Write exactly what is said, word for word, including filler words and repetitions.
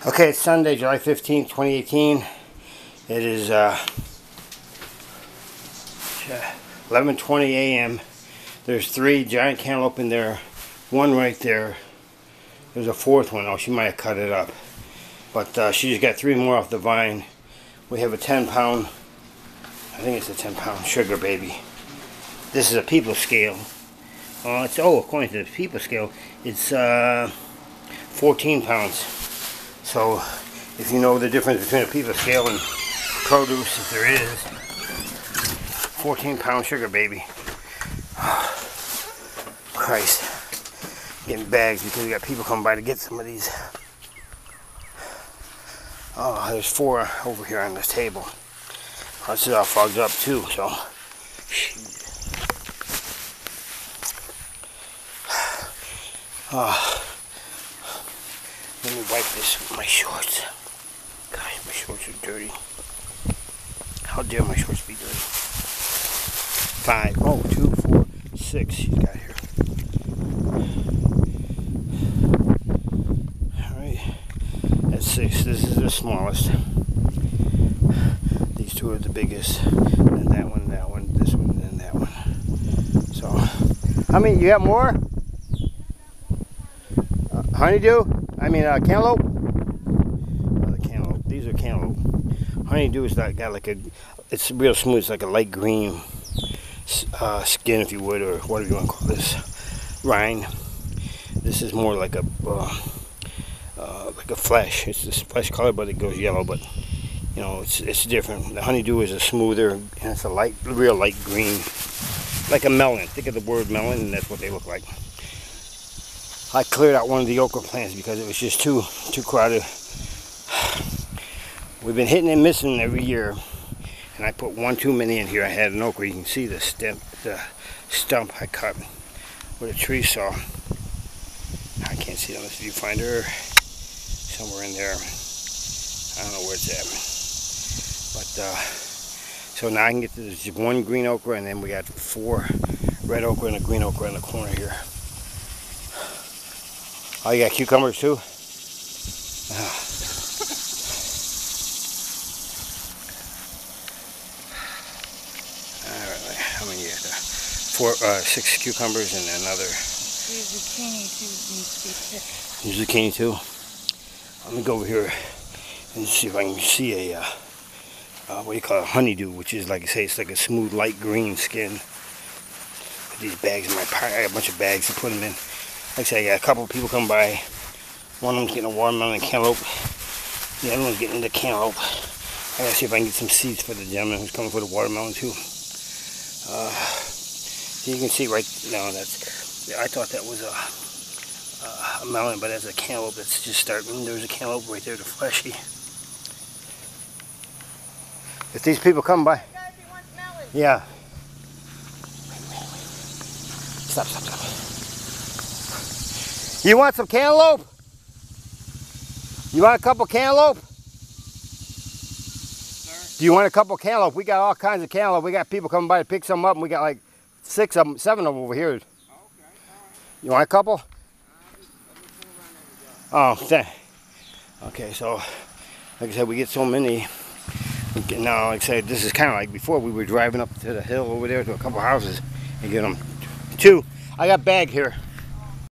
Okay, it's Sunday, July fifteenth, twenty eighteen. It is uh, eleven twenty a m There's three giant cantaloupe in there. One right there. There's a fourth one. Oh, she might have cut it up. But uh, she just got three more off the vine. We have a ten pound, I think it's a ten pound sugar baby. This is a people scale. Uh, it's, oh, according to the people scale, it's uh, fourteen pounds. So, if you know the difference between a people scale and produce, if there is, fourteen pound sugar baby. Christ. Getting bags because we got people coming by to get some of these. Oh, there's four over here on this table. Oh, this is all fogged up too, so. Oh. Let me wipe this with my shorts. Gosh, my shorts are dirty. How dare my shorts be dirty? Five. Oh, two, four, six she's got here. Alright. That's six. This is the smallest. These two are the biggest. And that one, that one, this one, and that one. So, how many? You got more? Uh, honeydew? I mean, uh, cantaloupe? Oh, the cantaloupe. These are cantaloupe. Honeydew is that got like a, it's real smooth. It's like a light green uh, skin, if you would, or whatever you want to call this, rind. This is more like a, uh, uh, like a flesh. It's this flesh color, but it goes yellow. But you know, it's it's different. The honeydew is a smoother, and it's a light, real light green, like a melon. Think of the word melon, and that's what they look like. I cleared out one of the okra plants because it was just too too crowded. We've been hitting and missing every year, and I put one too many in here. I had an okra. You can see the stem, the stump I cut with a tree saw. I can't see it unless you find her somewhere in there. I don't know where it's at. But uh, so now I can get to this one green okra, and then we got four red okra and a green okra in the corner here. Oh, you got cucumbers too? Oh. Alright, how many you got there? Four, uh, six cucumbers and another. Zucchini too needs to be picked. Zucchini too? Let me go over here and see if I can see a, uh, uh, what do you call it, honeydew, which is, like I say, it's like a smooth light green skin. Put these bags in my pocket. I got a bunch of bags to put them in. Like I said, I got a couple of people come by. One of them's getting a watermelon and cantaloupe. The other one's getting the cantaloupe. I gotta see if I can get some seeds for the gentleman who's coming for the watermelon too. Uh, so you can see right now that's, I thought that was a, a melon, but that's a cantaloupe that's just starting. There's a cantaloupe right there, the fleshy. If these people come by. Guys, he wants melon. Yeah. Stop, stop, stop. You want some cantaloupe? You want a couple cantaloupe? Sir? Do you want a couple cantaloupe? We got all kinds of cantaloupe. We got people coming by to pick some up, and we got like six of them, seven of them over here. Okay, all right. You want a couple? Uh, just, let me Oh, okay. So, like I said, we get so many. We get, now, like I said, this is kind of like before. We were driving up to the hill over there to a couple houses and get them. Two. I got a bag here.